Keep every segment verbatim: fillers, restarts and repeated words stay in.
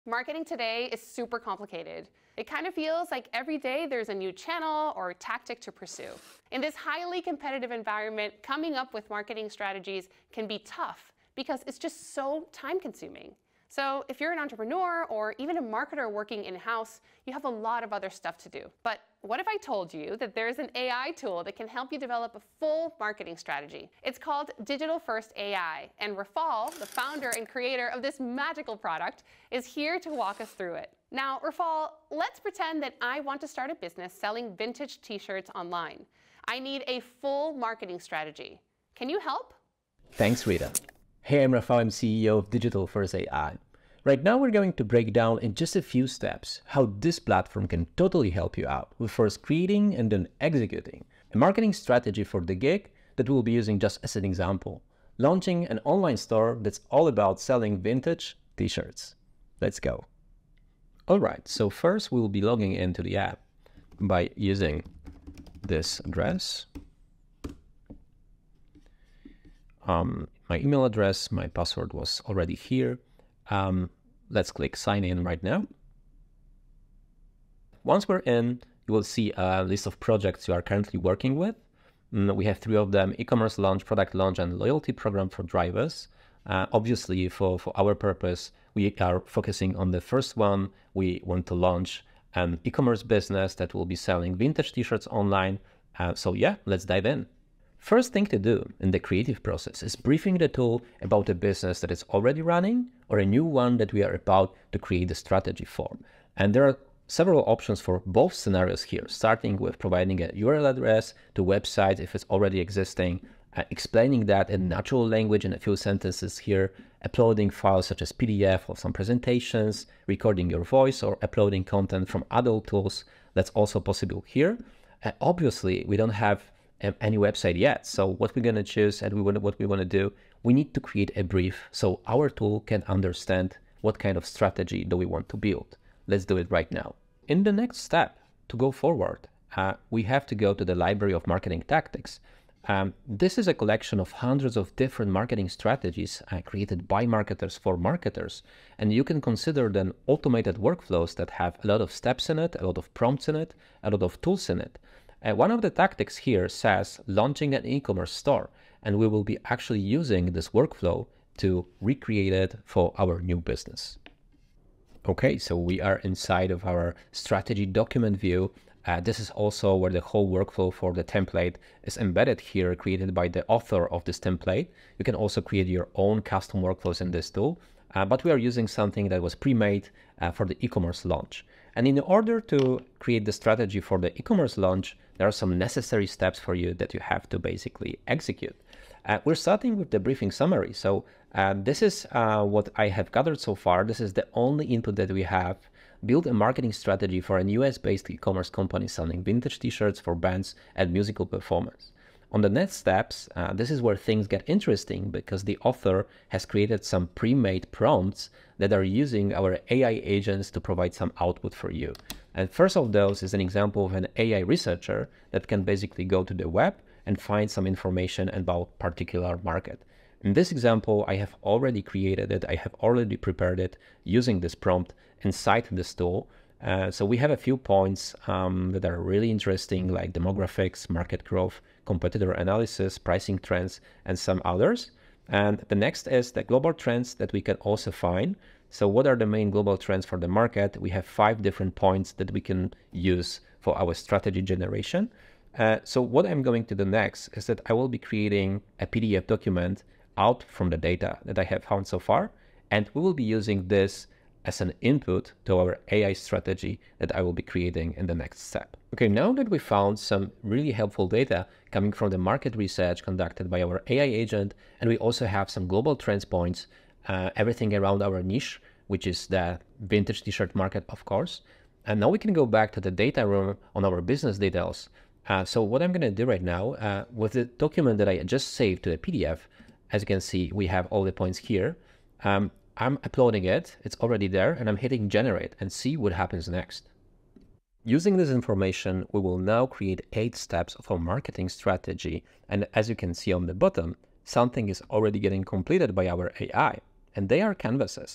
Marketing today is super complicated. It kind of feels like every day there's a new channel or tactic to pursue. In this highly competitive environment, coming up with marketing strategies can be tough because it's just so time-consuming. So if you're an entrepreneur or even a marketer working in-house, you have a lot of other stuff to do. But what if I told you that there's an A I tool that can help you develop a full marketing strategy? It's called Digital First A I, and Rafal, the founder and creator of this magical product, is here to walk us through it. Now, Rafal, let's pretend that I want to start a business selling vintage t-shirts online. I need a full marketing strategy. Can you help? Thanks, Rita. Hey, I'm Rafal, I'm C E O of Digital First A I. Right now, we're going to break down in just a few steps how this platform can totally help you out with first creating and then executing a marketing strategy for the gig that we'll be using just as an example, launching an online store that's all about selling vintage t-shirts. Let's go. All right, so first we'll be logging into the app by using this address. Um, my email address, my password was already here. Um, let's click sign in right now. Once we're in, you will see a list of projects you are currently working with. Mm, we have three of them: e-commerce launch, product launch, and loyalty program for drivers. Uh, obviously, for, for our purpose, we are focusing on the first one. We want to launch an e-commerce business that will be selling vintage t-shirts online. Uh, so yeah, let's dive in. First thing to do in the creative process is briefing the tool about a business that is already running or a new one that we are about to create a strategy for. And there are several options for both scenarios here, starting with providing a U R L address to website if it's already existing, uh, explaining that in natural language in a few sentences here, uploading files such as P D F or some presentations, recording your voice, or uploading content from other tools. That's also possible here. Uh, obviously, we don't have any website yet. So what we're going to choose and we want, what we want to do, we need to create a brief so our tool can understand what kind of strategy do we want to build. Let's do it right now. In the next step, to go forward, uh, we have to go to the library of marketing tactics. Um, this is a collection of hundreds of different marketing strategies uh, created by marketers for marketers. And you can consider them automated workflows that have a lot of steps in it, a lot of prompts in it, a lot of tools in it. Uh, one of the tactics here says launching an e-commerce store, and we will be actually using this workflow to recreate it for our new business. Okay, so we are inside of our strategy document view. Uh, this is also where the whole workflow for the template is embedded here, created by the author of this template. You can also create your own custom workflows in this tool, uh, but we are using something that was pre-made uh, for the e-commerce launch. And in order to create the strategy for the e-commerce launch, there are some necessary steps for you that you have to basically execute. Uh, we're starting with the briefing summary. So uh, this is uh, what I have gathered so far. This is the only input that we have. Build a marketing strategy for an U S-based e-commerce company selling vintage t-shirts for bands and musical performers. On the next steps, uh, this is where things get interesting because the author has created some pre-made prompts that are using our A I agents to provide some output for you. And first of those is an example of an A I researcher that can basically go to the web and find some information about particular market. In this example, I have already created it. I have already prepared it using this prompt inside this tool. Uh, so we have a few points um, that are really interesting, like demographics, market growth, competitor analysis, pricing trends, and some others. And the next is the global trends that we can also find. So what are the main global trends for the market? We have five different points that we can use for our strategy generation. Uh, so what I'm going to do next is that I will be creating a P D F document out from the data that I have found so far. And we will be using this as an input to our A I strategy that I will be creating in the next step. Okay, now that we found some really helpful data coming from the market research conducted by our A I agent, and we also have some global trends points, uh, everything around our niche, which is the vintage t-shirt market, of course. And now we can go back to the data room on our business details. Uh, so what I'm gonna do right now, uh, with the document that I just saved to a P D F, as you can see, we have all the points here. Um, I'm uploading it, it's already there, and I'm hitting generate and see what happens next. Using this information, we will now create eight steps of our marketing strategy. And as you can see on the bottom, something is already getting completed by our A I, and they are canvases.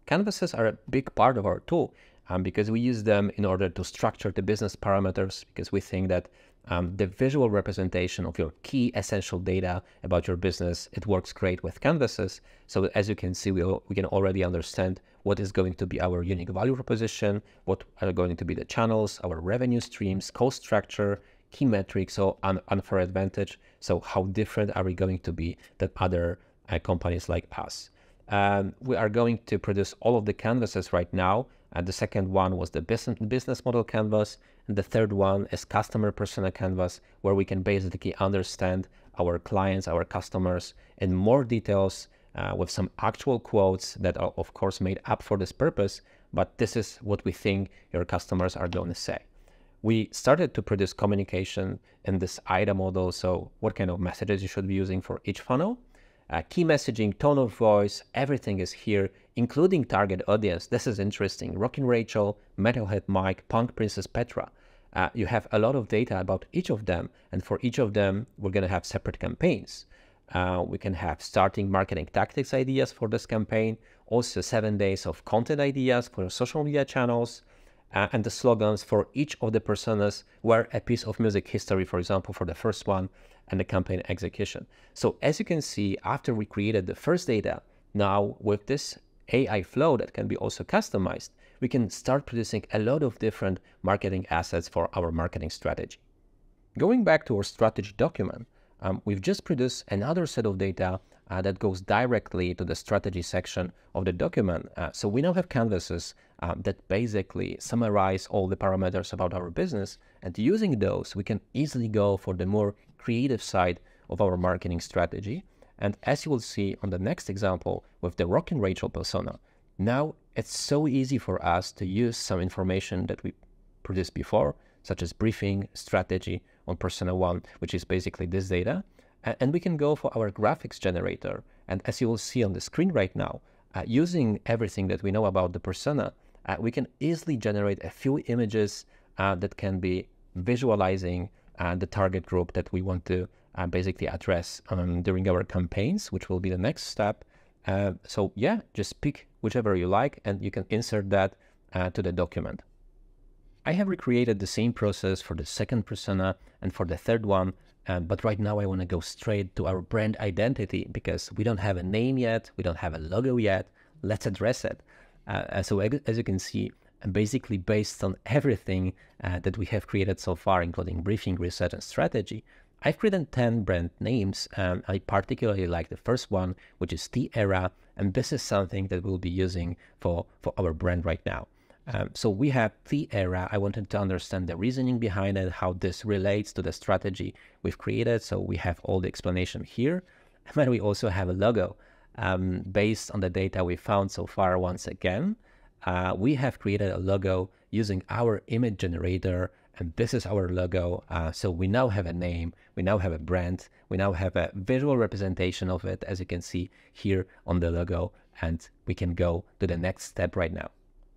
Canvases are a big part of our tool um, because we use them in order to structure the business parameters, because we think that um, the visual representation of your key essential data about your business, it works great with canvases. So as you can see, we, we can already understand what is going to be our unique value proposition, what are going to be the channels, our revenue streams, cost structure, key metrics, so un unfair advantage. So how different are we going to be than other uh, companies like us? Um, we are going to produce all of the canvases right now. And the second one was the business, business model canvas. And the third one is customer persona canvas, where we can basically understand our clients, our customers in more details uh, with some actual quotes that are of course made up for this purpose. But this is what we think your customers are going to say. We started to produce communication in this I D A model. So what kind of messages you should be using for each funnel. Uh, key messaging, tone of voice, everything is here, including target audience. This is interesting. Rockin' Rachel, Metalhead Mike, Punk Princess Petra. Uh, you have a lot of data about each of them. And for each of them, we're going to have separate campaigns. Uh, we can have starting marketing tactics ideas for this campaign. Also seven days of content ideas for social media channels. Uh, and the slogans for each of the personas were a piece of music history, for example, for the first one, and the campaign execution. So as you can see, after we created the first data, now with this A I flow that can be also customized, we can start producing a lot of different marketing assets for our marketing strategy. Going back to our strategy document, um, we've just produced another set of data uh, that goes directly to the strategy section of the document. Uh, so we now have canvases uh, that basically summarize all the parameters about our business, and using those, we can easily go for the more creative side of our marketing strategy. And as you will see on the next example with the Rockin' Rachel persona, now it's so easy for us to use some information that we produced before, such as briefing, strategy on persona one, which is basically this data. And we can go for our graphics generator. And as you will see on the screen right now, uh, using everything that we know about the persona, uh, we can easily generate a few images uh, that can be visualizing uh, the target group that we want to uh, basically address um, during our campaigns, which will be the next step. Uh, so yeah, just pick whichever you like and you can insert that uh, to the document. I have recreated the same process for the second persona and for the third one, uh, but right now I want to go straight to our brand identity because we don't have a name yet, we don't have a logo yet. Let's address it. Uh, so as you can see, basically based on everything uh, that we have created so far, including briefing, research, and strategy, I've created ten brand names. Um, I particularly like the first one, which is T-Era, and this is something that we'll be using for, for our brand right now. Um, so we have T-Era. I wanted to understand the reasoning behind it, how this relates to the strategy we've created. So we have all the explanation here. But we also have a logo um, based on the data we found so far. Once again, uh, we have created a logo using our image generator, and this is our logo. Uh, so we now have a name, we now have a brand, we now have a visual representation of it, as you can see here on the logo, and we can go to the next step right now.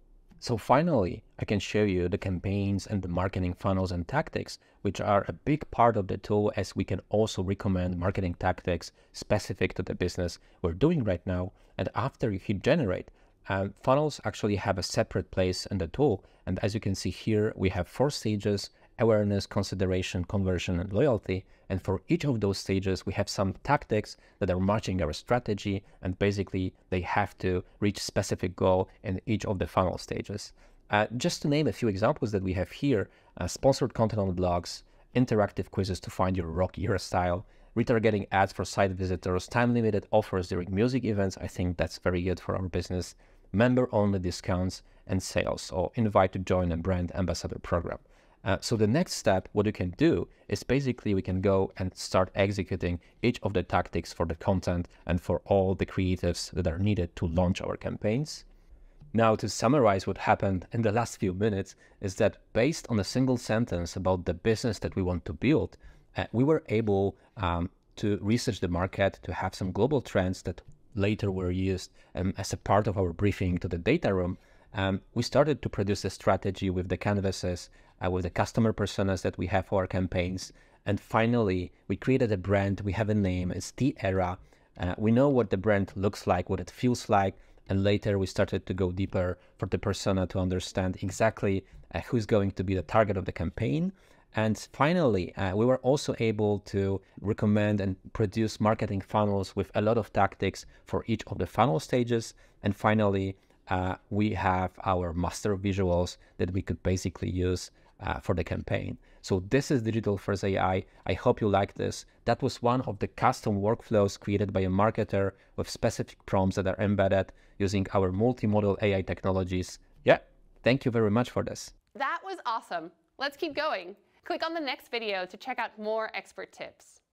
So finally, I can show you the campaigns and the marketing funnels and tactics, which are a big part of the tool, as we can also recommend marketing tactics specific to the business we're doing right now. And after you hit generate, um, funnels actually have a separate place in the tool. And as you can see here, we have four stages: awareness, consideration, conversion, and loyalty. And for each of those stages, we have some tactics that are matching our strategy, and basically they have to reach specific goal in each of the funnel stages. Uh, just to name a few examples that we have here: uh, sponsored content on blogs, interactive quizzes to find your rock hairstyle, retargeting ads for site visitors, time-limited offers during music events. I think that's very good for our business. Member-only discounts and sales, or invite to join a brand ambassador program. Uh, so the next step, what you can do is basically we can go and start executing each of the tactics for the content and for all the creatives that are needed to launch our campaigns. Now, to summarize what happened in the last few minutes is that based on a single sentence about the business that we want to build, uh, we were able um, to research the market, to have some global trends that later were used um, as a part of our briefing to the data room. Um, we started to produce a strategy with the canvases, uh, with the customer personas that we have for our campaigns. And finally, we created a brand. We have a name, it's T-Era. Uh, we know what the brand looks like, what it feels like. And later we started to go deeper for the persona to understand exactly uh, who's going to be the target of the campaign. And finally, uh, we were also able to recommend and produce marketing funnels with a lot of tactics for each of the funnel stages. And finally, uh, we have our master visuals that we could basically use uh, for the campaign. So this is Digital First A I. I hope you like this. That was one of the custom workflows created by a marketer with specific prompts that are embedded using our multimodal A I technologies. Yeah, thank you very much for this. That was awesome. Let's keep going. Click on the next video to check out more expert tips.